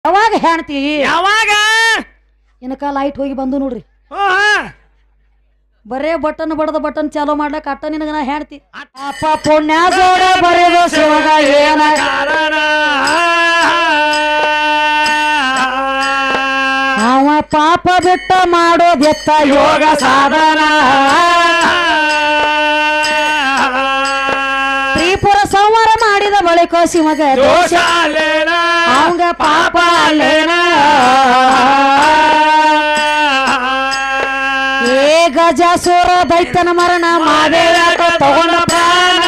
ಯಾವಾಗ ಹೆಣ್ತಿ ಯಾವಾಗ ಇನಕ ಲೈಟ್ ಹೋಗಿ ಬಂದು ನೋಡ್ರಿ ಹ್ಮ್ ಬರೇ ಬಟನ್ ಬಡದ ಬಟನ್ ಚಾಲೋ ಮಾಡ್ಲಕ್ ಅಟ್ಟ ನಿನಗ ನಾ ಹೆಣ್ತಿ ಅಪ್ಪ ಪುಣ್ಯ ಜೋಡ ಬರೆದು ಶಿವಗ ಏನ ಕಾರಣ ಅವ ಪಾಪ ಬಿಟ್ಟ ಮಾಡೋದೆತ್ತ ಯೋಗ ಸಾಧನ ತ್ರಿಪುರ ಸಂಹಾರ ಮಾಡಿದ ಬಳಿಕ ಶಿವಗ ದೋಷ ಅಲ್ಲೇನ ಅವಂಗ ಪಾಪ ಅಲ್ಲೇನ ಏ ಗಜಾಸುರ ದೈತ್ಯನ ಮರಣ ಮಾದೇವ್ಯಾಕ ತಗೊಂಡ ಪ್ರಾಣ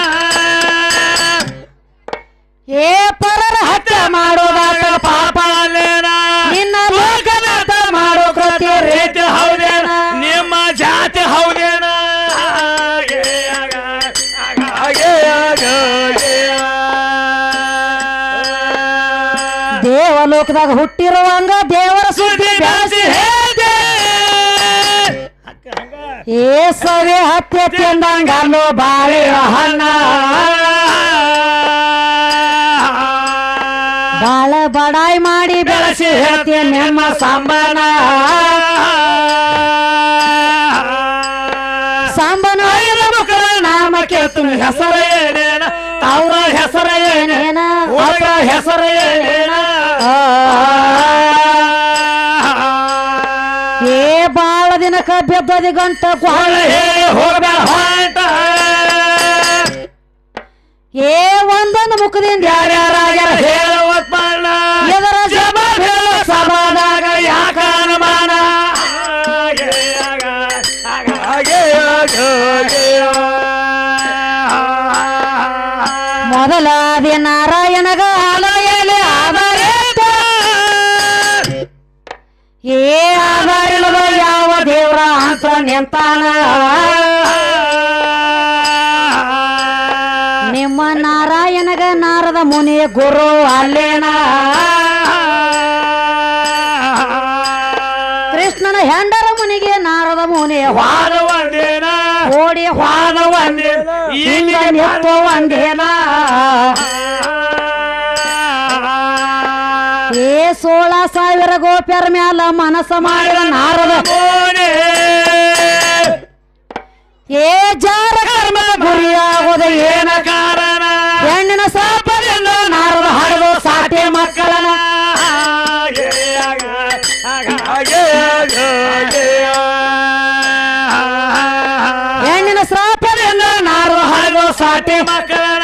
ಏ ಪರರ ಹತ್ಯೆ ಮಾಡೋದಾತ ಪಾಪ ಅಲ್ಲೇನ ನಿನ್ನ ಲೋಕನಾಥ ಮಾಡೋ ಕೃತ್ಯ ರೀತಿ ಹೌದೇನ ನಿಮ್ಮ ಜಾತಿ ಹೌದೇನ ದೇವಲೋಕದಾಗ ಹುಟ್ಟಿರುವಂಗ ದೇವರ ಸುದ್ದಿ ಬೆಳೆಸಿ ಹೇಳ್ದೆ ಏ ಸವೆ ಹತ್ಯೆ ತಿಂದಂಗಲ್ಲೋ ಬಾಳೆ ಹಣ್ಣ ಬಾಳ ಬಡಾಯಿ ಮಾಡಿ ಬೆಳೆಸಿ ಹೇಳ್ತೀಯ ನಿಮ್ಮ ಸಾಂಬಾನ ಸಾಂಬನ ಮಕ್ಕಳ ನಾಮ ಕೇಳ್ತೀನಿ ಹೆಸರು ಏನೇನ ಅವ್ರ ಹೆಸರು ಏನೇನ ಅವ್ರ ಹೆಸರು ಏನೇನ ಏ ಬಾಳ ದಿನಕ ಬೆದ್ದದಿ ಗಂಟ ಗೋಳ ಹೋಗ್ಬೇಡ ಹೊಂಟ ಏ ಒಂದೊಂದು ಮುಖದಿಂದ ಯಾರ್ಯಾರಾಗ್ಯಾರ ಹೇಳುವತ್ ಮಾಡ ಎದರ ಜವಾಬ್ ಹೇಳೋ ಸಭಾದಾಗ ಯಾಕ ಅನುಮಾನ ಮೊದಲಾದಿ ನಾರಾಯಣಗ ಆಲಯಲ್ಲಿ ಆಧಾರೇತ ಏ ಆಧಾರಿಲ್ಲದ ಯಾವ ದೇವ್ರ ಅಂತ ನಿಂತಾನ ನಿಮ್ಮ ನಾರಾಯಣಗ ನಾರದ ಮುನಿ ಗುರು ಅಲ್ಲೇನ ಕೃಷ್ಣನ ಹೆಂಡರ ಮುನಿಗೆ ನಾರದ ಮುನಿ ವಾದ ಒಂದೇನ ಓಡಿ ವಾದ ಒಂದೇನ ಹಿಂಗ ನಿತ್ತು ಒಂದೇನ ಏ 16,000 ಗೋಪ್ಯರ ಮ್ಯಾಲ ಮನಸ್ಸ ಮಾಡಿದ ನಾರದ ಮೋನೆ ಏ ಜಾರ ಕರ್ಮದ ಗುರಿಯಾಗೋದ ಏನ ಕಾರಣ ಹೆಣ್ಣಿನ ಸಾಪದಿಂದ ನಾರದ ಹಡದು ಸಾಟಿ ಮಕ್ಕಳನ ಹೆಣ್ಣಿನ ಶ್ರಾಪದಿಂದ ನಾರದ ಹಡದು ಸಾಟಿ ಮಕ್ಕಳ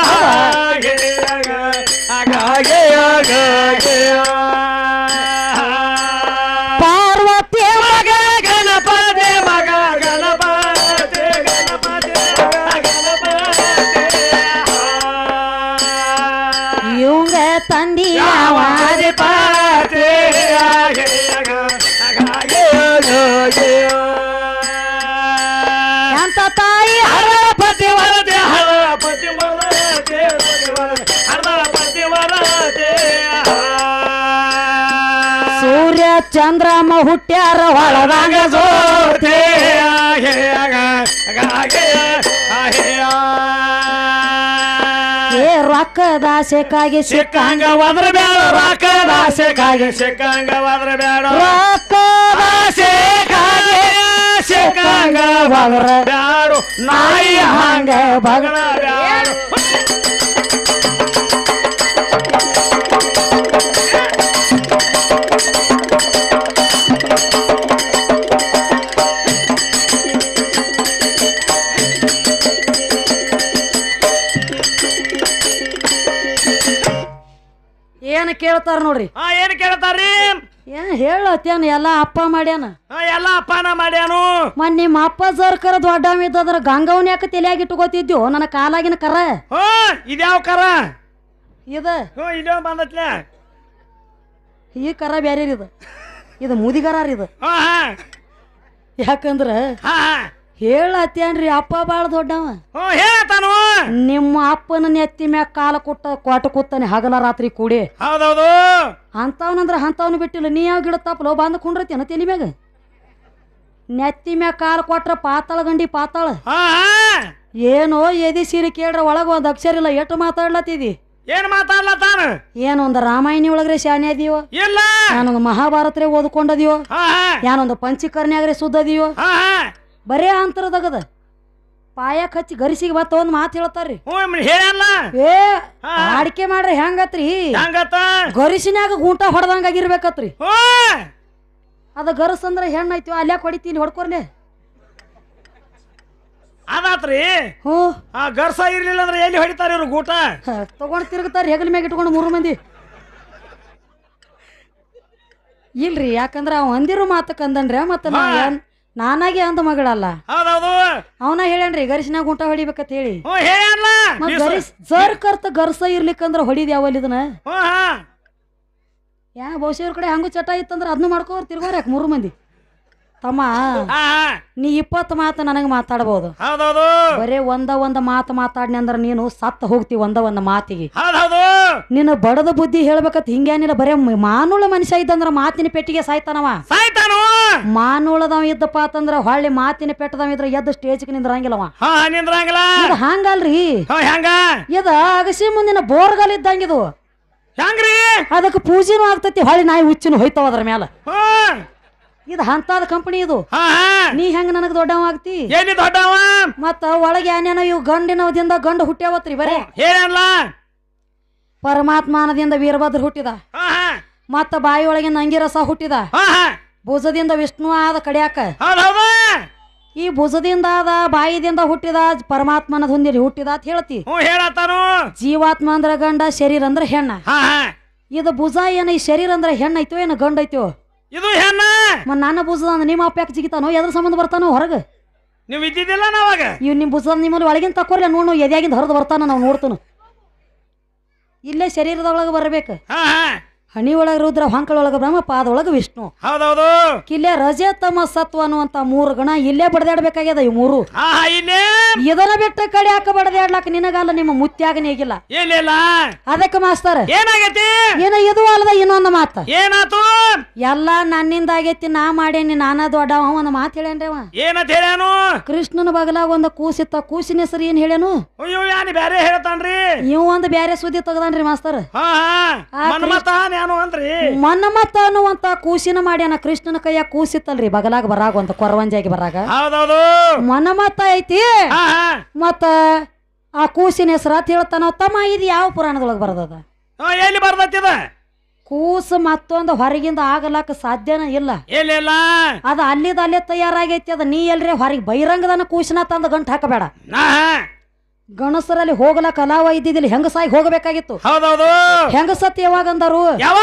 ಪಾರ್ವತಿ ಮಗ ಗಣಪತಿ ಮಗ ಗಣಪತಿ ಇವಂಗ ತಂದಿ ಗಣಪತಿ ಅಂತ ತಾಯಿ ಹರಪತಿ ವರದೆ ಹರಪತಿ ವರದೆ ಹರಪತಿ ವರದೆ ಸೂರ್ಯ ಚಂದ್ರಮ ಹುಟ್ಟ್ಯಾರ ಹೊಳದಂಗ ಜೋತೆ ಏ ರೊಕ್ಕದ ಆಸೆಕಾಗಿ ಸಿಕ್ಕಂಗ ಹೋದ್ರ ಬೇಡ ರೊಕ್ಕದ ಆಸೆಗಾಗಿ ಸಿಕ್ಕಂಗ ಹೋದ್ರ ಬೇಡ ರೊಕ್ಕದ ಆಸೆಗಾಗಿ ಸಿಕ್ಕಂಗ ಹೋದ್ರ ಬ್ಯಾಡು ನಾಯಿ ಹಂಗ ಬಗಣ ಬ್ಯಾಡು ಏನ್ ಕೇಳ್ತಾರ ನೋಡ್ರಿ ಏನ್ ಕೇಳ್ತಾರ್ರಿ ಏನ್ ಹೇಳತ್ತೇನ ಎಲ್ಲಾ ಅಪ್ಪ ಮಾಡ್ಯಾನ ಎಲ್ಲ ಅಪ್ಪನ ಮಾಡ್ಯಾನು ಮನ್ ನಿಮ್ಮ ಅಪ್ಪ ಸರ್ಕರ ದೊಡ್ಡವಿದ್ದದ್ರ ಗಂಗವನ್ ಯಾಕೆ ತಲೆಯಾಗಿ ಇಟ್ಕೋತಿದ್ಯೋ ನನ್ನ ಕಾಲಾಗಿನ ಕರ ಇದ್ಯಾವ ಕರ ಇದ ಇಲ್ಲೋ ಬಂದತ್ಲೆ ಈ ಕರ ಬ್ಯಾರೆ ಇದು ಇದು ಮುದಿಗರ ಇದು ಯಾಕಂದ್ರ ಹೇಳತ್ತೇನ್ರಿ ಅಪ್ಪ ಬಾಳ ದೊಡ್ಡವ ಹೇಳ್ತಾನು ನಿಮ್ಮ ಅಪ್ಪನ ನೆತ್ತಿ ಮ್ಯಾಗ ಕಾಲ ಕೊಟ್ಟ ಕೂತಾನೆ ಹಗಲ ರಾತ್ರಿ ಕೂಡಿ ಹೌದೌದು ಅಂತವನಂದ್ರ ಅಂತವನು ಬಿಟ್ಟಿಲ್ಲ ನೀ ಯಾವ ಗಿಡ ತಪ್ಪಲೋ ಬಂದು ಕುಂಡ್ರತೇನ ತಲಿ ಮ್ಯಾಗ ನೆತ್ತಿ ಮ್ಯಾಗ ಕಾಲ ಕೊಟ್ರ ಪಾತಾಳ ಗಂಡಿ ಪಾತಾಳ ಏನೋ ಎದಿ ಸೀರೆ ಕೇಳ್ರ ಒಳಗ ಒಂದ್ ಅಕ್ಷರ ಇಲ್ಲ ಎಟ್ಟು ಮಾತಾಡ್ಲತ್ತಿದಿ ಏನ್ ಮಾತಾಡ್ಲತ್ತಾನ ಏನೊಂದು ರಾಮಾಯಣಿ ಒಳಗ್ರೆ ಶಾಣೆ ಅದೀವೋ ಇಲ್ಲ ನಾನೊಂದು ಮಹಾಭಾರತ್ರೆ ಓದ್ಕೊಂಡದೀವೋ ಹಾ ಹಾ ಯಾನೊಂದು ಪಂಚಕರ್ಣ್ಯಾಗ್ರೆ ಸುದ್ದದೀವೋ ಹಾ ಹಾ ಬರೇ ಅಂತರದಾಗದ ಪಾಯಕ್ ಹಚ್ಚಿ ಗರಿಸಿಗೆ ಬತ್ತ ಒಂದ್ ಮಾತು ಹೇಳ್ತಾರ್ರಿ ಹ್ಞೂ ಹೇಳಲ್ಲ ಏ ಅಡಿಕೆ ಮಾಡ್ರಿ ಹೆಂಗತ್ರಿ ಹೆಂಗತ್ತ ಗರಿಸಿನ್ಯಾಗ ಗೂಂಟ ಹೊಡೆದಂಗ ಆಗಿರ್ಬೇಕತ್ರಿ ಹ್ಞೂ ಅದ ಗರಸ್ ಅಂದ್ರ ಹೆಣ್ಣೈತಿ ಅಲ್ಯಾಕ ಹೊಡಿತಿ ಇಲ್ಲಿ ಹೊಡ್ಕೊರ್ಲೆ ಅದಾತ್ರಿ ಹ್ಞೂ ಆ ಗರ್ಸ ಇರ್ಲಿಲ್ಲ ಅಂದ್ರೆ ಎಲ್ಲಿ ಹೊಡಿತಾರ ಇವ್ರು ಗೂಟ ತಗೊಂಡ್ ತಿರುಗ್ತಾರ ಹೆಗಲ ಮ್ಯಾಗ ಇಟ್ಕೊಂಡು 3 ಮಂದಿ ಇಲ್ರಿ ಯಾಕಂದ್ರ ಅವ ಅಂದಿರು ಮಾತಕ್ ಅಂದನ್ರಿ ಮತ್ತ ನಾನಾಗೆ ಅಂದ ಮಗಳಲ್ಲ ಹೌದೌದು ಅವನ ಹೇಳ್ಯಾನ್ರಿ ಗರಿಸಿನಾಗ ಗುಂಟ ಹೊಡಿಬೇಕಂತ ಹೇಳಿ ಹ್ಞೂ ಹೇಳಲ್ಲ ಗರಿಸ್ ಜರ್ ಕರ್ತ ಗರ್ಸ ಇರ್ಲಿಕ್ಕಂದ್ರ ಹೊಡಿದ್ ಯಾವಲ್ಲಿ ಇದನ್ನ ಹ್ಞೂ ಹಾ ಯಾ ಬಹುಶಃ ಇವ್ರ ಕಡೆ ಹಂಗು ಚಟ ಇತ್ತಂದ್ರ ಅದನ್ನು ಮಾಡ್ಕೋರ್ ತಿರ್ಗೋರ್ ಯಾಕೆ 3 ಮಂದಿ ತಮ್ಮ ಹಾ ನೀ 20 ಮಾತು ನನಗೆ ಮಾತಾಡ್ಬೋದು ಹೌದೌದು ಬರೇ ಒಂದ ಮಾತು ಮಾತಾಡ್ನಿ ಅಂದ್ರ ನೀನು ಸತ್ತ ಹೋಗ್ತಿ ಒಂದ ಮಾತಿಗೆ ಹೌದೌದು ನಿನ್ನ ಬಡದ ಬುದ್ಧಿ ಹೇಳ್ಬೇಕತ್ ಹಿಂಗೇನಿಲ್ಲ ಬರೇ ಮಾನುಳ ಮನುಷ್ಯ ಇದ್ದಂದ್ರ ಮಾತಿನ ಪೆಟ್ಟಿಗೆ ಸಾಯ್ತಾನವ ಸಾಯ್ತಾನು ಮಾನುಳದವ ಇದ್ದಪ್ಪ ಅಂತಂದ್ರ ಹೊಳ್ಳಿ ಮಾತಿನ ಪೆಟ್ಟದವ ಇದ್ರ ಎದ್ದು ಸ್ಟೇಜ್ಗೆ ನಿಂದ್ರಂಗಿಲ್ಲವ ಹಾ ನಿಂದ್ರಂಗಿಲ್ಲ ಇದು ಹಂಗಲ್ರಿ ಹೆಂಗ ಇದ ಅಗಸಿ ಮುಂದಿನ ಬೋರ್ಗಲ್ ಇದ್ದಂಗಿದು ಹೆಂಗ್ರಿ ಅದಕ್ಕೆ ಪೂಜೆನೂ ಆಗ್ತೈತಿ ಹೊಳ್ಳಿ ನಾಯಿ ಹುಚ್ಚಿನ ಹೋಯ್ತಾವ ಅದ್ರ ಮ್ಯಾಲ ಹ್ಮ್ ಇದು ಅಂತದ ಕಂಪನಿ ಇದು ಹಾ ನೀ ಹೆಂಗ ನನಗ್ ದೊಡ್ಡವ ಆಗ್ತಿ ಏನಿ ದೊಡ್ಡವ ಮತ್ತ ಒಳಗೆ ಏನೇನೋ ಇವ್ ಗಂಡಿನವದಿಂದ ಗಂಡು ಹುಟ್ಟ್ಯಾವತ್ರಿ ಬರೇ ಹೇಳಲ್ಲ ಪರಮಾತ್ಮನದಿಂದ ವೀರಭದ್ರ ಹುಟ್ಟಿದ ಹಾ ಮತ್ತ ಬಾಯಿ ಒಳಗಿಂದ ಅಂಗಿರಸ ಹುಟ್ಟಿದ ಹಾ ಭುಜದಿಂದ ವಿಷ್ಣು ಆದ ಕಡ್ಯಾಕ ಹೌದೌದು ಈ ಭುಜದಿಂದ ಆದ ಬಾಯಿದಿಂದ ಹುಟ್ಟಿದ ಪರಮಾತ್ಮನ ಹೊಂದಿರಿ ಹುಟ್ಟಿದ ಅಂತ ಹೇಳ್ತಿ ಹ್ಞೂ ಹೇಳತ್ತಾನು ಜೀವಾತ್ಮ ಅಂದ್ರ ಗಂಡ ಶರೀರ ಅಂದ್ರ ಹೆಣ್ಣ ಹಾ ಇದು ಭುಜ ಏನ ಈ ಶರೀರ ಅಂದ್ರ ಹೆಣ್ಣ ಐತೋ ಏನ ಗಂಡ ಐತೋ ಇದು ಹೆಣ್ಣ ನನ್ನ ಭುಜದ ನಿಮ್ಮ ಅಪ್ಪ ಯಾಕೆ ಜಿಗಿತಾನೋ ಎದ್ರ ಸಂಬಂಧ ಬರ್ತಾನೋ ಹೊರಗ ನೀವು ಇದ್ದಿದ್ದಿಲ್ಲ ನಾವಾಗ ಇವ್ ನಿಮ್ ಭುಜದ ನಿಮ್ಮಲ್ಲಿ ಒಳಗಿನ ತಕೋರ್ಲ ನೋಡು ಎದ್ಯಾಗಿಂದ ಹೊರದು ಬರ್ತಾನ ನಾವು ನೋಡ್ತಾನು ಇಲ್ಲೇ ಶರೀರದೊಳಗ ಬರ್ಬೇಕು ಹಾ ಹಣಿ ಒಳಗ ರುದ್ರ ಹೊಂಕಳ ಒಳಗ ಬ್ರಹ್ಮ ಪಾದೊಳಗ ವಿಷ್ಣು ಹೌದೌದು ಕಿಲ್ಲೆ ರಜೆ ತಮ ಸತ್ವ ಅನ್ನುವಂತ 3 ಗಣ ಇಲ್ಲೇ ಬಡದಾಡ್ಬೇಕಾಗ್ಯದ ಇವ್ 3 ಹಾ ಇಲ್ಲೇ ಇದನ್ನ ಬಿಟ್ಟ ಕಡೆ ಯಾಕ ಬಡದಾಡ್ಲಾಕ ನಿನಗಲ್ಲ ನಿಮ್ಮ ಮುತ್ಯಾಗನೇ ಆಗಿಲ್ಲ ಇಲ್ಲ ಅದಕ್ಕೆ ಮಾಸ್ತರ ಏನಾಗೈತಿ ಏನ ಇದು ಅಲ್ಲದ ಇನ್ನೊಂದು ಮಾತ ಏನಾತು ಎಲ್ಲಾ ನನ್ನಿಂದ ಆಗೈತಿ ನಾ ಮಾಡೇನಿ ನಾನ ದೊಡ್ಡವ ಒಂದ್ ಮಾತು ಹೇಳ್ಯಾನ್ರಿ ಅವ ಏನಂತ ಹೇಳ್ಯಾನು ಕೃಷ್ಣನ ಬಗಲಾಗ ಒಂದ್ ಕೂಸಿತ್ತ ಕೂಸಿನ ಹೆಸರು ಏನ್ ಹೇಳ್ಯಾನು ಅಯ್ಯೋ ಯಾನಿ ಬ್ಯಾರೆ ಹೇಳ್ತಾನ್ರಿ ಇವ್ ಒಂದ್ ಬ್ಯಾರೆ ಸುದ್ದಿ ತೆಗದಾನ್ರಿ ಮಾಸ್ತರ ಹಾ ಮನ್ಮತ ಏನು ಅಂದ್ರಿ ಮನ್ಮತ್ತ ಅನ್ನುವಂತ ಕೂಸಿನ ಮಾಡ್ಯಾನ ಕೃಷ್ಣನ ಕೈಯಾಗ ಕೂಸಿತ್ತಲ್ರಿ ಬಗಲಾಗ ಬರಾಗ ಒಂದ್ ಕೊರವಂಜಾಗಿ ಬರಾಗ ಹೌದೌದು ಮನ್ಮತ್ತ ಐತಿ ಮತ್ತ ಆ ಕೂಸಿನ ಹೆಸರು ಅಂತ ಹೇಳ್ತಾನ ತಮ್ಮ ಇದು ಯಾವ ಪುರಾಣದೊಳಗ ಬರದದ ಎಲ್ಲಿ ಬರ್ತದ ಕೂಸು ಮತ್ತೊಂದು ಹೊರಗಿಂದ ಆಗಲಾಕ ಸಾಧ್ಯನ ಇಲ್ಲ ಇಲ್ಲ ಅದ ಅಲ್ಲಿದ ಅಲ್ಲೇ ತಯಾರಾಗೈತಿ ಅದ ನೀ ಎಲ್ರಿ ಹೊರಗೆ ಬಹಿರಂಗದನ ಕೂಸಿನ ತಂದ ಗಂಟು ಹಾಕಬೇಡ ಗಣಸರಲ್ಲಿ ಹೋಗಲ ಕಲಾವ ಇದ್ದಿದ್ದಿಲ್ಲ ಹೆಂಗಸಾಗಿ ಹೋಗಬೇಕಾಗಿತ್ತು ಹೌದೌದು ಹೆಂಗಸತ್ ಯಾವಾಗ ಅಂದಾರು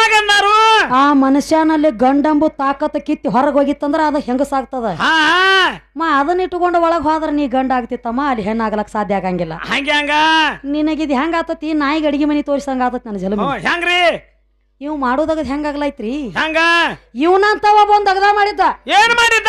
ಆ ಮನುಷ್ಯನಲ್ಲಿ ಗಂಡಂಬು ತಾಕತ್ ಕಿತ್ತಿ ಹೊರಗೆ ಹೋಗಿತ್ತಂದ್ರ ಅದು ಹೆಂಗಸಾಗ್ತದ ಅದನ್ನ ಇಟ್ಕೊಂಡು ಒಳಗ್ ಹೋದ್ರ ನೀ ಗಂಡ ಆಗ್ತಿತ್ತಮ್ಮ ಅಲ್ಲಿ ಹೆಣ್ಣಾಗ್ಲಕ್ ಸಾಧ್ಯ ಆಗಂಗಿಲ್ಲ ನಿನಗಿದ್ ಹೆಂಗ ಆತತಿ ನಾಯಿಗೆ ಅಡಿಗೆ ಮನಿ ತೋರಿಸಂಗ ಆತತ್ ನನ್ನ ಜಲಮಿ ಹೆಂಗ್ರಿ ಇವ್ ಮಾಡೋದಾಗ ಹೆಂಗಾಗ್ಲೈತ್ರಿ ಹೆಂಗ ಇವನಂತ ಒಬ್ಬ ಅಗದ ಮಾಡಿದ್ದ ಏನ್ ಮಾಡಿದ್ದ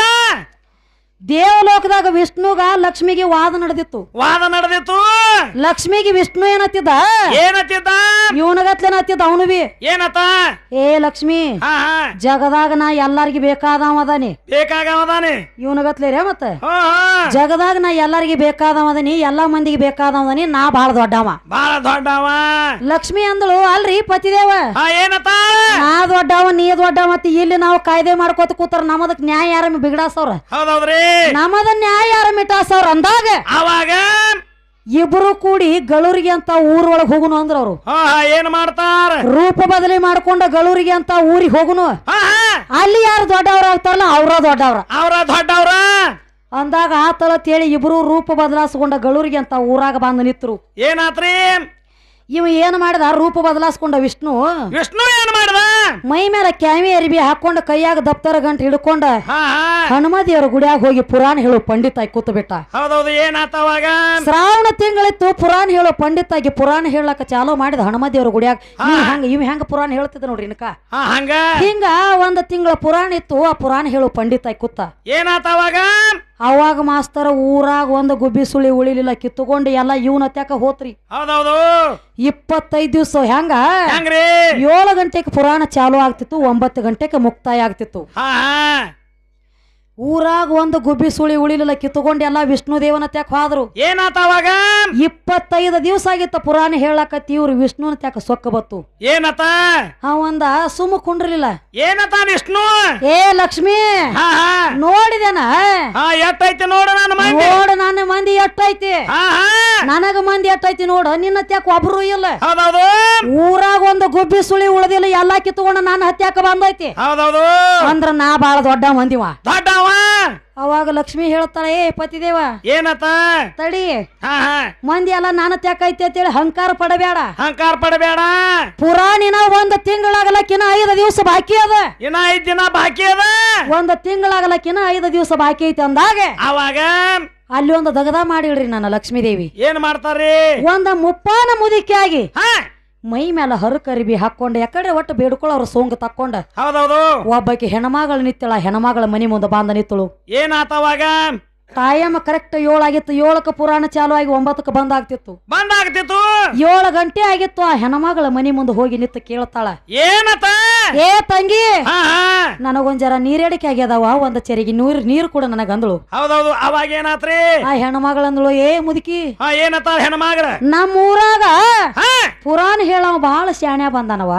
ದೇವಲೋಕದಾಗ ವಿಷ್ಣುಗ ಲಕ್ಷ್ಮಿಗೆ ವಾದ ನಡೆದಿತ್ತು ಲಕ್ಷ್ಮಿಗೆ ವಿಷ್ಣು ಏನತ್ತಿದ್ದ ಇವನಗತ್ಲೇನತ್ತಿದ್ದ ಅವನು ಬಿ ಏನತ್ತ ಏ ಲಕ್ಷ್ಮಿ ಜಗದಾಗ ನಾ ಎಲ್ಲಾರ್ಗಿ ಬೇಕಾದವದಾನಿ ಇವನಗತ್ಲೇ ರೇ ಮತ್ತ ಜಗದಾಗ ನಾ ಎಲ್ಲಾರ್ಗಿ ಬೇಕಾದವದನಿ ಎಲ್ಲಾ ಮಂದಿಗೆ ಬೇಕಾದವದನಿ ನಾ ಬಾಳ ದೊಡ್ಡವ ಲಕ್ಷ್ಮಿ ಅಂದಳು ಅಲ್ರಿ ಪತಿದೇವ ಏನತ್ತ ನಾ ದೊಡ್ಡವ ನೀ ದೊಡ್ಡವ ಮತ್ತ ಇಲ್ಲಿ ನಾವು ಕಾಯ್ದೆ ಮಾಡ್ಕೋತ ಕೂತಾರ ನಮ್ಮದಕ್ ನ್ಯಾಯ ಯಾರ ಬಿಗಡಾಸವ್ರ ನಮ್ಮದ ನ್ಯಾಯ ಯಾರ ಮಿಟಾಸವ್ರ ಅಂದಾಗ ಅವಾಗ ಇಬ್ರು ಕೂಡಿ ಗಳೂರಿಗೆ ಅಂತ ಊರೊಳಗೆ ಹೋಗುನು ಅಂದ್ರ ಅವ್ರು ಏನ್ ಮಾಡ್ತಾರ ರೂಪ ಬದಲಿ ಮಾಡ್ಕೊಂಡ ಗಳೂರಿಗೆ ಅಂತ ಊರಿಗೆ ಹೋಗುನು ಅಲ್ಲಿ ಯಾರು ದೊಡ್ಡವ್ರ ಆಗ್ತಾರಲ್ಲ ಅವ್ರ ದೊಡ್ಡವ್ರ ಅಂದಾಗ ಆತಳ ತೇಳಿ ಇಬ್ರು ರೂಪ ಬದಲಾಯಿಸ್ಕೊಂಡ ಗಳೂರಿಗೆ ಅಂತ ಊರಾಗ ಬಂದು ನಿತ್ರು ಏನಾತ್ರಿ ಇವ ಏನ್ ಮಾಡಿದ ರೂಪ ಬದಲಾಯಿಸ್ಕೊಂಡ ವಿಷ್ಣು ಏನ್ ಮಾಡಿದ ಮೈ ಮೇಲೆ ಕ್ಯಾಮಿ ಅರಿಬಿ ಹಾಕೊಂಡ ಕೈಯಾಗ ದಪ್ತರ ಗಂಟು ಹಿಡ್ಕೊಂಡ ಹನುಮದೇವರ ಗುಡಿಯಾಗ ಹೋಗಿ ಪುರಾಣ ಹೇಳು ಪಂಡಿತಾಗಿ ಕೂತ ಬಿಟ್ಟ ಹೌದೌದು ಏನಾತವಾಗ ಶ್ರಾವಣ ತಿಂಗಳಿತ್ತು ಪುರಾಣ ಹೇಳೋ ಪಂಡಿತಾಗಿ ಪುರಾಣ ಹೇಳಕ ಚಾಲೋ ಮಾಡಿದ ಹನುಮದೇವರ ಗುಡಿಯಾಗ ಇವ್ ಹೆಂಗ ಪುರಾಣ ಹೇಳ್ತಿದ್ದ ನೋಡ್ರಿ ಇನ್ಕ ಹಿಂಗ ಒಂದ್ ತಿಂಗಳ ಪುರಾಣ ಇತ್ತು ಆ ಪುರಾಣ ಹೇಳು ಪಂಡಿತಾಗಿ ಕೂತ ಏನಾತವಾಗ ಅವಾಗ ಮಾಸ್ತರ ಊರಾಗ ಒಂದು ಗುಬ್ಬಿ ಸುಳಿ ಉಳಿಲಿಲ್ಲ ಕಿತ್ತುಕೊಂಡು ಎಲ್ಲ ಇವನ ತ್ಯಾಕ ಹೋತ್ರಿ ಹೌದೌದು 25 ದಿವಸ ಹೆಂಗ್ರಿ 7 ಗಂಟೆಗೆ ಪುರಾಣ ಚಾಲು ಆಗ್ತಿತ್ತು 9 ಗಂಟೆಗೆ ಮುಕ್ತಾಯ ಆಗ್ತಿತ್ತು ಊರಾಗ ಒಂದು ಗುಬ್ಬಿ ಸುಳಿ ಉಳಿಲಿಲ್ಲ ಕಿತ್ತುಕೊಂಡು ಎಲ್ಲ ವಿಷ್ಣು ದೇವನ ತ್ಯಾಕ ಹೋದ್ರು. ಏನಾತ ಅವಾಗ 25 ದಿವಸ ಆಗಿತ್ತ ಪುರಾಣ ಹೇಳಕತ್ತಿ ಇವ್ರು ವಿಷ್ಣುನ ತ್ಯಾಕ ಸೊಕ್ಕ ಬತ್ತು. ಏನತ ಅವಂದ ಸುಮ್ಮ ಕುಂಡ್ರಲಿಲ್ಲ. ಏನತ ವಿಷ್ಣು ಏ ಲಕ್ಷ್ಮಿ ನೋಡಿದೇನ ಎಟ್ಟೈತಿ ನೋಡ ನನ್ನ ಮಂದಿ ಎಟ್ಟೈತಿ ನನಗ ಮಂದಿ ಎಟ್ಟೈತಿ ನೋಡ ನಿನ್ನ ತ್ಯಾಕ ಒಬ್ರು ಇಲ್ಲ. ಹೌದೌದು ಊರಾಗ ಒಂದು ಗುಬ್ಬಿ ಸುಳಿ ಉಳದಿಲ್ಲ ಎಲ್ಲಾ ಕಿತ್ಕೊಂಡ ನನ್ನ ಹತ್ಯಾಕ ಬಂದೈತಿ. ಹೌದೌದು ಅಂದ್ರ ನಾ ಬಾಳ ದೊಡ್ಡ ಮಂದಿವ. ದೊಡ್ಡವ ಅವಾಗ ಲಕ್ಷ್ಮಿ ಹೇಳ್ತಾಳೆ ಏ ಪತಿದೇವ ಏನತ ತಡಿ ಮಂದಿ ಎಲ್ಲ ನಾನು ತ್ಯಾಕೈತಿ ಅಂತೇಳಿ ಅಹಂಕಾರ ಪಡಬೇಡ. ಪುರಾಣಿನ 1 ತಿಂಗಳಾಗಲಕ್ಕಿನ 5 ದಿವಸ ಬಾಕಿ ಅದ. ಇನ್ನ 5 ದಿನ ಬಾಕಿ ಅದ. 1 ತಿಂಗಳಾಗಲಕ್ಕಿನ 5 ದಿವಸ ಬಾಕಿ ಐತಿ ಅಂದಾಗ ಅವಾಗ ಅಲ್ಲಿ ಒಂದು ದಗದ ಮಾಡಿಡ್ರಿ ನನ್ನ ಲಕ್ಷ್ಮೀದೇವಿ. ಏನ್ ಮಾಡ್ತಾರಿ ಒಂದ ಮುಪ್ಪಾನ ಮುದಿಕೆಯಾಗಿ ಮೈ ಮೇಲೆ ಹರಕರಿಬಿ ಹಾಕೊಂಡ ಯಾಕಡೆ ಒಟ್ಟು ಬೇಡ್ಕೊಳ್ಳೋರು ಸೋಂಗ ತಕ್ಕೊಂಡ. ಹೌದೌದು ಒಬ್ಬಾಕಿ ಹೆಣ್ಮಗಳು ನಿತ್ತಳ ಹೆಣ್ಮಗಳ ಮನಿ ಮುಂದೆ ಬಾಂದ ನಿತ್ತಳು. ಏನಾತವಾಗ ಟೈಮ್ ಕರೆಕ್ಟ್ 7 ಆಗಿತ್ತು. 7ಕ್ಕೆ ಪುರಾಣ ಚಾಲು ಆಗಿ 9ಕ್ಕೆ ಬಂದ್ ಆಗ್ತಿತ್ತು. 7 ಗಂಟೆ ಆಗಿತ್ತು. ಆ ಹೆಣ್ಮಗಳ ಮನಿ ಮುಂದೆ ಹೋಗಿ ನಿಂತು ಕೇಳ್ತಾಳ ಏನತ ಏ ತಂಗಿ ನನಗೊಂದ್ ಜರ ನೀರೇಡಿಕೆ ಆಗ್ಯದವ ಒಂದ್ ಚೆರಿಗೆ ನೀರು ಕೂಡ ನನಗಂದಳು. ಹೌದೌದು ಅವಾಗ ಏನಾತ್ರಿ ಆ ಹೆಣ್ಮಗಳಂದಳು ಏ ಮುದುಕಿ ಏನತ ಹೆಣ್ಮಗಳ ನಮ್ಮ ಊರಾಗ ಪುರಾಣ ಹೇಳವ ಬಾಳ ಶಾಣ್ಯ ಬಂದಾನವ.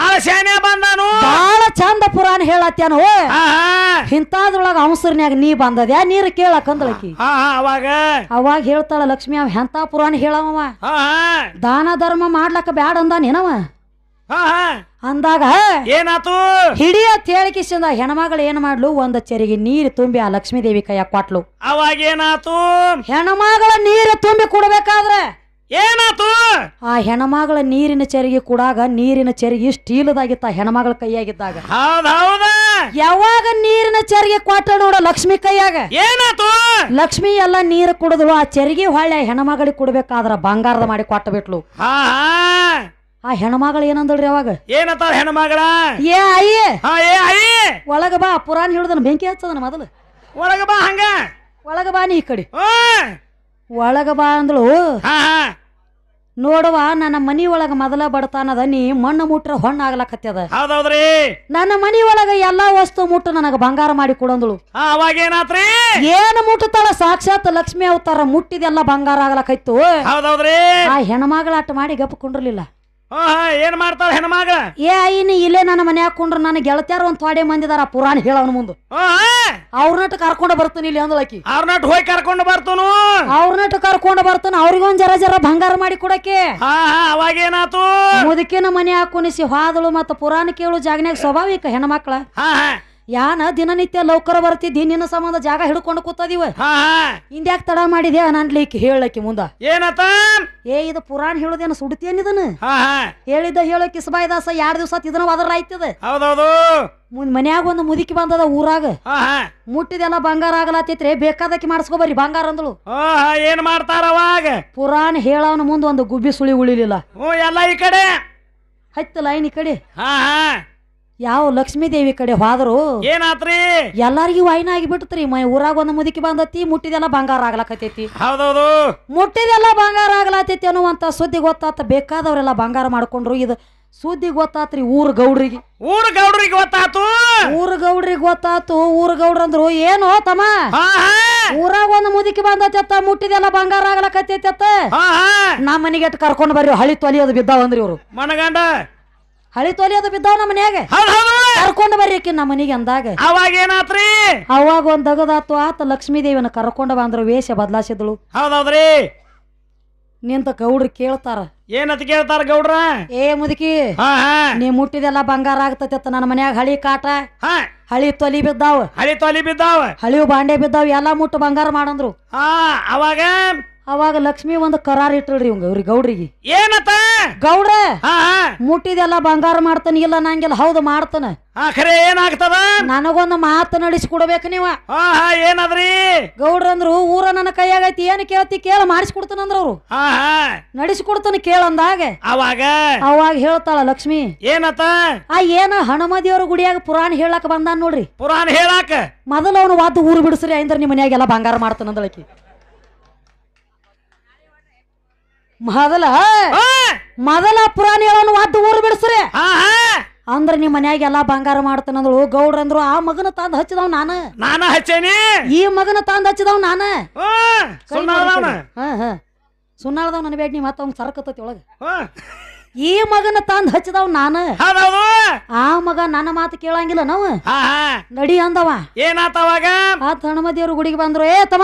ಬಾಳ ಚಂದ ಪುರಾಣ ಹೇಳತ್ಯಾನು. ಇಂತಾದ್ರೊಳಗ ಅವಸರ್ನ್ಯಾಗ ನೀ ಬಂದದ್ಯಾ ನೀರು ಕೇಳಕ್ ಅಂದಳಕಿ. ಅವಾಗ ಹೇಳ್ತಾಳ ಲಕ್ಷ್ಮಿ ಅವ ಎಂತ ಪುರಾಣ ಹೇಳವ ದಾನ ಧರ್ಮ ಮಾಡ್ಲಕ್ಕ ಬ್ಯಾಡ ಅಂದಾನೇನವ ಅಂದಾಗ ಏನಾತು ಹಿಡಿಯ ತೇಳಿಕಿಸಿಂದ ಹೆಣ್ಮಗಳು ಏನ್ ಮಾಡ್ಲು ಒಂದ್ ಚೆರಿಗೆ ನೀರು ತುಂಬಿ ಆ ಲಕ್ಷ್ಮೀ ದೇವಿ ಕೈಯಾಗ ಕೊಟ್ಲು. ಅವಾಗ ಏನಾತು ಹೆಣ್ಮಗಳ ನೀರು ತುಂಬಿ ಕುಡಬೇಕಾದ್ರೆ ಏನಾತು ಆ ಹೆಣ್ಮಗಳ ನೀರಿನ ಚೆರಿಗೆ ಕೂಡಾಗ ನೀರಿನ ಚೆರಿಗೆ ಸ್ಟೀಲ್ದಾಗಿತ್ತ ಹೆಣ್ಮಗಳ ಕೈಯಾಗಿದ್ದಾಗ. ಯಾವಾಗ ನೀರಿನ ಚೆರಿಗೆ ಕೊಟ್ಟ ನೋಡ ಲಕ್ಷ್ಮಿ ಕೈಯಾಗ ಏನಾತು ಲಕ್ಷ್ಮಿ ಎಲ್ಲ ನೀರು ಕುಡಿದ್ಲು. ಆ ಚೆರಿಗೆ ಹೊಳ್ಳೆ ಹೆಣ್ಮಗಳಿಗೆ ಕುಡ್ಬೇಕಾದ್ರ ಬಂಗಾರದ ಮಾಡಿ ಕೊಟ್ಟ ಬಿಟ್ಲು. ಆ ಹೆಣ್ಮಗಳು ಏನಂದಳ್ರಿ ಅವಾಗ ಏನತ್ತ ಹೆಣ್ಮಗಳ ಏ ಅಯ್ಯ ಒಳಗ ಬಾ ಪುರಾಣ ಹೇಳುದನ ಬೆಂಕಿ ಹಚ್ಚದನ ಮೊದಲು ಒಳಗ ಬಾ ಹಂಗ ಒಳಗ ಬಾ ನೀ ಈ ಕಡೆ ಒಳಗ ಬಾ ಅಂದಳು. ನೋಡುವ ನನ್ನ ಮನಿ ಒಳಗ ಮೊದಲ ಬಡತಾನದ ನೀ ಮಣ್ಣು ಮುಟ್ರ ಹೊಣ್ಣ ಆಗ್ಲಕತ್ತದ. ಹೌದೌದ್ರಿ ನನ್ನ ಮನಿ ಒಳಗ ಎಲ್ಲಾ ವಸ್ತು ಮುಟ್ಟು ನನಗ ಬಂಗಾರ ಮಾಡಿ ಕೊಡಂದಳು. ಅವಾಗ ಏನಾತ್ರಿ ಏನು ಮುಟ್ಟತಾಳ ಸಾಕ್ಷಾತ್ ಲಕ್ಷ್ಮಿ ಅವತಾರ ಮುಟ್ಟಿದೆಲ್ಲ ಬಂಗಾರ ಆಗ್ಲಕೈತು. ಹೌದೌದ್ರಿ ಆ ಹೆಣ್ಮಗಳ ಆಟ ಮಾಡಿ ಗಪ್ಪ ಕುಂಡ್ರಲಿಲ್ಲ. ಏನ್ ಮಾಡ್ತಾಳ ಹೆಣ್ಮಗಳ ಏ ಅಯ್ಯನಿ ಇಲ್ಲೇ ನನ್ನ ಮನ್ಯಾಗ ಕುಂಡ್ರ ನನ್ನ ಗೆಳತ್ಯಾರ ಒಂದ್ ತೊಡೆ ಮಂದಿದಾರ ಪುರಾಣ ಹೇಳವನ ಮುಂದೆ ಅವ್ರನಟ್ಟು ಕರ್ಕೊಂಡು ಬರ್ತಾನೆ ಇಲ್ಲಿ ಅಂದಳಕಿ. ಅವ್ರನಟ್ಟು ಹೋಗಿ ಕರ್ಕೊಂಡು ಬರ್ತಾನು ಅವ್ರನಟ್ಟು ಕರ್ಕೊಂಡು ಬರ್ತಾನ ಅವ್ರಿಗೊಂದ್ ಜರ ಬಂಗಾರ ಮಾಡಿ ಕೊಡಕ್ಕೆ. ಅವಾಗ ಏನಾತು ಮುದುಕಿನ ಮನೆ ಹಾಕುನಿಸಿ ಹಾದಳು ಮತ್ತ ಪುರಾಣ ಕೇಳು ಜಾಗನ್ಯಾಗ ಸ್ವಾಭಾವಿಕ ಹೆಣ್ಮಕ್ಳ ಯಾನ ದಿನನಿತ್ಯ ಲೌಕರ ಬರ್ತಿದ್ದಿ ನಿನ್ನ ಸಂಬಂಧ ಜಾಗ ಹಿಡ್ಕೊಂಡು ಕೂತದಿವ ಇಂದ್ಯಾಕ್ ತಡ ಮಾಡಿದ್ಯಾ ಅನ್ಲಿಕ್ಕೆ ಹೇಳಕ್ಕೆ ಮುಂದ ಏನತ ಏ ಇದು ಪುರಾಣ ಹೇಳುದೇನ ಸುಡ್ತೇನಿದನ ಹೇಳಿದ್ದ ಹೇಳೋ ಕಿಸಬಾಯ್ದಾಸ 2 ದಿವಸ ಇದನ್ನ ಅದರ ಆಯ್ತದ. ಹೌದೌದು ಮನ್ಯಾಗ ಒಂದು ಮುದುಕಿ ಬಂದದ ಊರಾಗ ಮುಟ್ಟಿದೆಲ್ಲ ಬಂಗಾರ ಆಗಲತ್ತೈತ್ರಿ ಬೇಕಾದಕ್ಕೆ ಮಾಡಿಸ್ಕೊಬರ್ರಿ ಬಂಗಾರ ಅಂದಳು. ಏನ್ ಮಾಡ್ತಾರ ಅವಾಗ ಪುರಾಣ ಹೇಳವನ ಮುಂದ ಒಂದು ಗುಬ್ಬಿ ಸುಳಿ ಉಳಿಲಿಲ್ಲ. ಎಲ್ಲ ಈ ಕಡೆ ಹತ್ತು ಲೈನ್ ಈ ಕಡೆ ಯಾವ ಲಕ್ಷ್ಮೀ ದೇವಿ ಕಡೆ ಹೋದ್ರು ಏನಾತ್ರಿ ಎಲ್ಲಾರಿಗೂ ವಾಯಿನ ಆಗಿಬಿಡ್ತ್ರಿ. ಊರಾಗ ಒಂದು ಮುದುಕಿ ಬಂದತಿ ಮುಟ್ಟಿದೆಲ್ಲ ಬಂಗಾರ ಆಗ್ಲಕತ್ತೈತಿ. ಹೌದೌದು ಮುಟ್ಟಿದೆಲ್ಲ ಬಂಗಾರ ಆಗ್ಲತ್ತೈತಿ ಅನ್ನುವಂತ ಸುದ್ದಿ ಗೊತ್ತಾತ. ಬೇಕಾದವ್ರೆಲ್ಲ ಬಂಗಾರ ಮಾಡ್ಕೊಂಡ್ರು. ಇದು ಸುದ್ದಿ ಗೊತ್ತಾತ್ರಿ ಊರ್ ಗೌಡ್ರಿಗೆ ಗೊತ್ತಾತು. ಊರ್ ಗೌಡ್ರ ಅಂದ್ರು ಏನು ತಮ್ಮ ಊರಾಗ ಒಂದು ಮುದುಕಿ ಬಂದತ್ತ ಮುಟ್ಟಿದೆಲ್ಲ ಬಂಗಾರ ಆಗ್ಲಕತ್ತೈತ ನಮ್ಮ ಮನೆಗೆ ಕರ್ಕೊಂಡು ಬರ್ರಿ ಹಳಿ ತೊಲಿಯೋದು ಬಿದ್ದಾವಂದ್ರಿ ಇವ್ರು ಮನಗಂಡ ಹಳಿ ತೊಲಿಯೋದು ಬಿದ್ದಾವ ನಮ್ಮ ಮನ್ಯಾಗ ಕರ್ಕೊಂಡು ಬರ್ರಿ ನಮ್ಮ ಮನಿಗೆ ಅಂದಾಗ ಅವಾಗ ಏನಾತ್ರಿ ಅವಾಗ ಒಂದ್ ದಗದಾತು ಆತ ಲಕ್ಷ್ಮೀ ದೇವಿನ ಕರ್ಕೊಂಡ ಬಂದ್ರು ವೇಷ ಬದಲಾಸಿದಳು. ಹೌದೌದ್ರಿ ನಿಂತ ಗೌಡ್ರಿ ಕೇಳ್ತಾರ ಏನಂತ ಕೇಳ್ತಾರ ಗೌಡ್ರ ಏ ಮುದುಕಿ ನೀ ಮುಟ್ಟಿದೆಲ್ಲ ಬಂಗಾರ ಆಗ್ತೈತ ನನ್ನ ಮನ್ಯಾಗ ಹಳಿ ಕಾಟ ಹಳಿ ತೊಲಿ ಬಿದ್ದಾವ ಹಳಿವು ಬಾಂಡೆ ಬಿದ್ದಾವ ಎಲ್ಲಾ ಮುಟ್ಟು ಬಂಗಾರ ಮಾಡಂದ್ರು. ಅವಾಗ ಲಕ್ಷ್ಮಿ ಒಂದು ಕರಾರ್ ಇಟ್ಟಳ್ರಿ ಇವ್ರಿ ಗೌಡ್ರಿಗೆ ಏನತ್ತ ಗೌಡ್ರ ಮುಟ್ಟಿದೆಲ್ಲ ಬಂಗಾರ ಮಾಡ್ತಾನ ಇಲ್ಲ ನಂಗೆಲ್ಲ ಹೌದು ಮಾಡ್ತಾನ ಖರೆ ಏನಾಗ್ತದ ನನಗೊಂದು ಮಾತು ನಡೆಸಿಕೊಡ್ಬೇಕು ನೀವ. ಏನದ್ರಿ ಗೌಡ್ರ ಅಂದ್ರು ಊರ ನನ್ನ ಕೈಯಾಗೈತಿ ಏನ್ ಕೇಳ್ತಿ ಕೇಳ ಮಾಡಿಸ್ಕೊಡ್ತಾನಂದ್ರ ಅವ್ರು ನಡೆಸಿಕೊಡ್ತಾನ ಕೇಳಂದಾಗ ಅವಾಗ ಹೇಳ್ತಾಳ ಲಕ್ಷ್ಮಿ ಏನತ್ತ ಏನ ಹಣಮದಿಯವ್ರ ಗುಡಿಯಾಗ ಪುರಾಣ ಹೇಳಕ್ ಬಂದಾನ ನೋಡ್ರಿ. ಪುರಾಣ ಹೇಳಾಕ ಮೊದಲ ಅವನು ವಾದ ಊರು ಬಿಡಿಸ್ರಿ ಅಂದ್ರ ನಿಮ್ ಮನ್ಯಾಗೆಲ್ಲ ಬಂಗಾರ ಮಾಡ್ತಾನಂದಳಕಿ. ಮೊದಲ ಪುರಾಣ ಹೇಳೋನು ವಾದ ಊರು ಬಿಡಿಸ್ರಿ ಅಂದ್ರ ನಿಮ್ ಮನ್ಯಾಗ ಎಲ್ಲಾ ಬಂಗಾರ ಮಾಡ್ತಾನಂದ್ರು ಗೌಡ್ರ ಅಂದ್ರು ಆ ಮಗನ ತಂದ್ ಹಚ್ಚಿದವ್ ನಾನ ಹಚ್ಚೇನಿ ಈ ಮಗನ ತಂದ್ ಹಚ್ಚಿದವ್ ನಾನ ಸುನ್ನಾಳದವ್ ನನ್ ಬೇಡ ನೀ ಮತ್ತ ಅವ್ನ ಸರಕತ್ತತಿ ಒಳಗ ಈ ಮಗನ ತಂದ್ ಹಚ್ಚಿದವ್ ನಾನ ಆ ಮಗ ನನ್ನ ಮಾತು ಕೇಳಂಗಿಲ್ಲ ನಾವು ನಡಿ ಅಂದವ ಏನಾತವಾಗ ಆ ಹನುಮದೇವ್ರ ಗುಡಿಗೆ ಬಂದ್ರು ಏ ತಮ್ಮ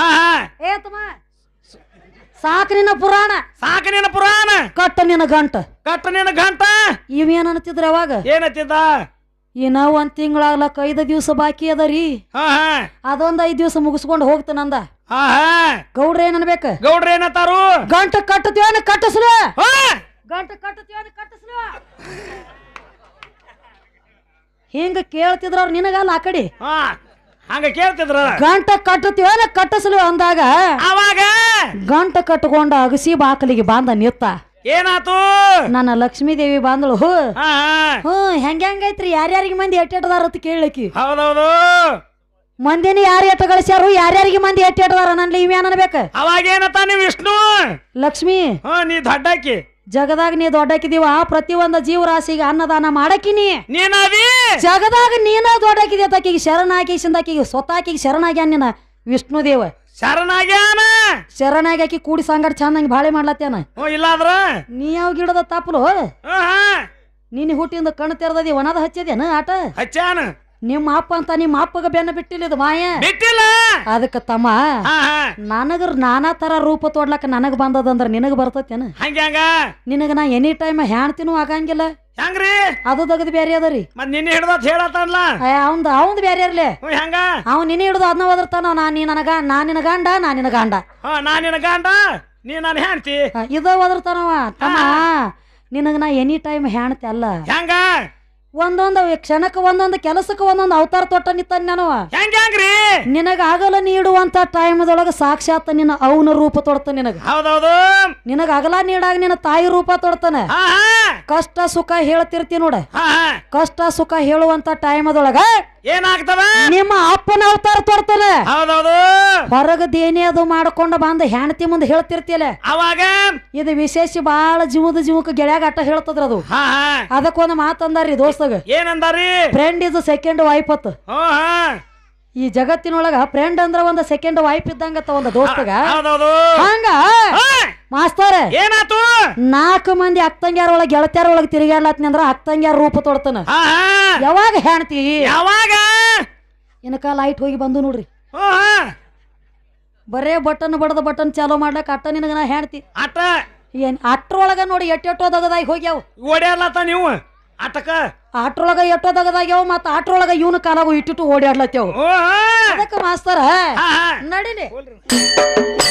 ಸಾಕು ನಿನ್ನ ಪುರಾಣ ಕಟ್ಟ ನಿನ್ನ ಗಂಟ ಇವೇನ್ ಅನ್ನತಿದ್ರ ಅವಾಗ ಏನತ್ತಿದ್ದ ಇನ್ನ ಒಂದ್ ತಿಂಗಳಾಗ್ಲಕ್ಕ 5 ದಿವ್ಸ ಬಾಕಿ ಅದರಿ ಅದೊಂದ್ 5 ದಿವ್ಸ ಮುಗಿಸ್ಕೊಂಡು ಹೋಗ್ತಾನಂದ ಗೌಡ್ರ ಏನ್ ಅನ್ಬೇಕ ಗೌಡ್ರ ಏನತ್ತಾರು ಗಂಟ ಕಟ್ಟತೀವನ ಕಟ್ಟಿಸ್ಲು ಹಿಂಗ ಕೇಳ್ತಿದ್ರ ಅವ್ರ ನಿನಗಲ್ಲ ಆ ಕಡೆ ಹಂಗ ಕೇಳ್ತಿದ್ರ ಗಂಟ ಕಟ್ಟತೀವನ ಕಟ್ಟಿಸ್ಲು ಅಂದಾಗ ಅವಾಗ ಗಂಟ ಕಟ್ಟಕೊಂಡ ಅಗಸಿ ಬಾಕಲಿಗೆ ಬಾಂದ ನಿತ್ತ ಏನಾತು ನನ್ನ ಲಕ್ಷ್ಮೀ ದೇವಿ ಬಾಂದಳು ಹೆಂಗೈತ್ರಿ ಯಾರ್ಯಾರಿಗೆ ಮಂದಿ ಎಟ್ಟೆಟ್ಟದಾರ ಅಂತ ಕೇಳಕಿ ಹೌದೌದು ಮಂದಿನ ಯಾರು ಎಟ್ಟ ಗಳಿಸ್ಯಾರು ಯಾರ್ಯಾರಿಗೆ ಮಂದಿ ಎಟ್ಟೆಟ್ಟದಾರ ನನ್ಲಿ ಇವೇನ್ ಅನ್ಬೇಕ ಅವಾಗ ಏನತ್ತ ನೀ ವಿಷ್ಣು ಲಕ್ಷ್ಮಿ ನೀ ದೊಡ್ಡಾಕಿ ಜಗದಾಗ ನೀ ದೊಡ್ಡಕಿದೀವ ಪ್ರತಿ ಒಂದ ಜೀವರಾಶಿಗೆ ಅನ್ನದಾನ ಮಾಡಕಿನಿ ನೀನದಿ ಜಗದಾಗ ನೀನ ದೊಡ್ಡಕಿದೆ ತಾಕಿಗೆ ಶರಣಾಕಿಗೆ ಸ್ವತಾಕಿಗೆ ಶರಣಾಗ್ಯಾನ ನಿನ್ನ ವಿಷ್ಣು ದೇವ ಶರಣಾಗಿ ಕೂಡಿ ಸಂಗಡ ಚಂದಂಗೆ ಬಾಳೆ ಮಾಡ್ಲತ್ತೇನ ಇಲ್ಲಾದ್ರ ನೀ ಯಾವ ಗಿಡದ ತಪ್ಪಲು ನೀನ್ ಹುಟ್ಟಿಂದ ಕಣ್ಣು ತೆರೆದಿ ಒಣದ ಹಚ್ಚಿದೇನ ಆಟ ಹಚ್ಚಾನ ನಿಮ್ಮ ಅಪ್ಪ ಅಂತ ನಿಮ್ಮ ಅಪ್ಪಗ ಬೆನ್ನ ಬಿಟ್ಟಿಲ್ಲ ಇದು ಮಾಯ ಬಿಟ್ಟಿಲ್ಲ ಅದಕ್ಕ ತಮ್ಮ ನನಗ ನಾನಾ ತರ ರೂಪ ತೋಡ್ಲಕ್ಕ ನನಗ್ ಬಂದದಂದ್ರ ನಿನಗ ಬರ್ತೇನ ಹಂಗ ನಿನಗ ನಾ ಎನಿ ಟೈಮ್ ಹ್ಯಾಣ್ತಿನೂ ಆಗಂಗಿಲ್ಲ ಹೆಂಗ್ರಿ ಅದು ತಗದ್ ಬೇರೆ ಅದರಿ ಮತ್ ನಿನ್ನೆ ಹಿಡ್ದ ಹೇಳತ್ತಲ್ಲ ಅವಂದ್ ಬೇರೆ ಇರ್ಲಿ ಹೆಂಗ ಅವ್ ನಿನ್ನೆ ಹಿಡ್ದು ಅದನ್ನ ಒದರ್ತಾನ ನಾ ನಿನ್ನ ಗಂಡ ನಾ ನಿನ್ನ ಗಂಡ ನೀ ನಾನು ಹೆಣ್ತಿ ಇದ ಒದರ್ತಾನವ ತಮ್ಮ ನಿನಗ ನಾ ಎನಿ ಟೈಮ್ ಹ್ಯಾಣ್ತಿ ಅಲ್ಲ ಹೆಂಗ ಒಂದೊಂದು ಕ್ಷಣಕ್ಕೆ ಒಂದೊಂದು ಕೆಲಸಕ್ಕೆ ಒಂದೊಂದು ಅವತಾರ ತೊಟ್ಟ ನಿಂತಾನ ನಾನು ಹೆಂಗ್ರಿ ನಿನಗ ಆಗಲ ನೀಡುವಂತ ಟೈಮ್ದೊಳಗ ಸಾಕ್ಷಾತ್ ನಿನ್ನ ಅವನ ರೂಪ ತೊಡ್ತ ನಿನಗ ಹೌದೌದು ನಿನಗ ಅಗಲ ನೀಡಾಗ ನಿನ್ನ ತಾಯಿ ರೂಪ ತೊಡ್ತಾನ ಕಷ್ಟ ಸುಖ ಹೇಳ್ತಿರ್ತಿ ನೋಡ ಕಷ್ಟ ಸುಖ ಹೇಳುವಂತ ಟೈಮ್ದೊಳಗ ಏನಾಗ್ತವ ನಿಮ್ಮ ಅಪ್ಪನ ಅವತಾರ ತೊಡ್ತಾನ ಹೌದೌದು ಹೊರಗದೇನೇ ಅದು ಮಾಡ್ಕೊಂಡ ಬಂದ ಹೆಣ್ತಿ ಮುಂದೆ ಹೇಳ್ತಿರ್ತಿಯಲ್ಲ ಅವಾಗ ಇದು ವಿಶೇಷ ಬಾಳ ಜೀವಕ್ಕೆ ಗೆಳೆಯಾಗ ಅಟ್ಟ ಹೇಳ್ತದ್ರ ಅದು ಅದಕ್ಕೊಂದು ಮಾತಂದಾರಿ ದೋಸ್ತಗ ಏನಂದಾರಿ ಫ್ರೆಂಡ್ ಇಸ್ ಸೆಕೆಂಡ್ ವೈಫ್ ಅತ್ ಈ ಜಗತ್ತಿನೊಳಗ ಫ್ರೆಂಡ್ ಅಂದ್ರ ಒಂದ್ ಸೆಕೆಂಡ್ ವೈಫ್ ಇದ್ದಂಗತ್ತ ಒಂದ್ ದೋಸ್ತಗ ಹಂಗ ಮಾಸ್ತರ ಏನಾತು 4 ಮಂದಿ ಅಕ್ಕಂಗ್ಯಾರ ಒಳಗ ಗೆಳತ್ಯಾರ ಒಳಗ ತಿರುಗಾಡ್ಲತ್ನಿ ಅಂದ್ರ ಅಕ್ಕಂಗ್ಯಾರ ರೂಪ ತೊಡ್ತಾನ ಯಾವಾಗ ಹೆಣ್ತಿ ಯಾವಾಗ ಇನ್ಕ ಲೈಟ್ ಹೋಗಿ ಬಂದು ನೋಡ್ರಿ ಬರೇ ಬಟನ್ ಬಡದ ಬಟನ್ ಚಾಲೋ ಮಾಡ್ಲಕ್ ಅಟ್ಟ ನಿನಗ ನಾ ಹೆಣ್ತಿ ಅಟ್ಟ ಏನ್ ಅಟ್ರೊಳಗ ನೋಡಿ ಎಟ್ಟೆಟ್ಟೋದಗದಾಗಿ ಹೋಗ್ಯಾವ ಓಡ್ಯಾಡ್ಲತ್ತ ನೀವು ಅಟಕ ಆಟ್ರೊಳಗ ಎಟ್ಟೋದಗದಾಗ್ಯಾವ ಮತ್ತ ಆಟ್ರೊಳಗ ಇವನ ಕಾಲಾಗು ಇಟ್ಟಿಟ್ಟು ಓಡಾಡ್ಲತ್ತೇವ್ ಅದಕ್ಕ ಮಾಸ್ತರ ನಡಿಲಿ